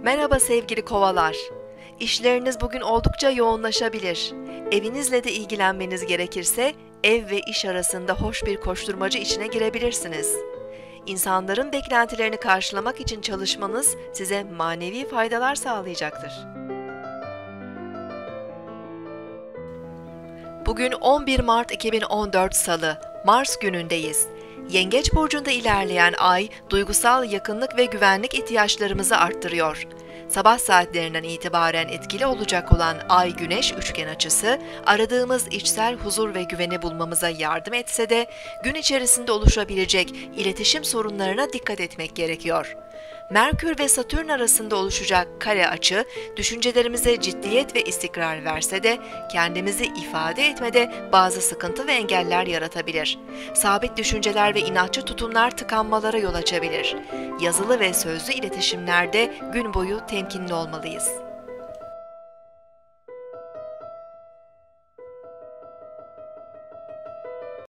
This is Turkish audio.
Merhaba sevgili kovalar. İşleriniz bugün oldukça yoğunlaşabilir. Evinizle de ilgilenmeniz gerekirse ev ve iş arasında hoş bir koşturmacı içine girebilirsiniz. İnsanların beklentilerini karşılamak için çalışmanız size manevi faydalar sağlayacaktır. Bugün 11 Mart 2014 Salı, Mars günündeyiz. Yengeç burcunda ilerleyen ay, duygusal yakınlık ve güvenlik ihtiyaçlarımızı arttırıyor. Sabah saatlerinden itibaren etkili olacak olan Ay-Güneş üçgen açısı, aradığımız içsel huzur ve güveni bulmamıza yardım etse de, gün içerisinde oluşabilecek iletişim sorunlarına dikkat etmek gerekiyor. Merkür ve Satürn arasında oluşacak kare açı, düşüncelerimize ciddiyet ve istikrar verse de kendimizi ifade etmede bazı sıkıntı ve engeller yaratabilir. Sabit düşünceler ve inatçı tutumlar tıkanmalara yol açabilir. Yazılı ve sözlü iletişimlerde gün boyu temkinli olmalıyız.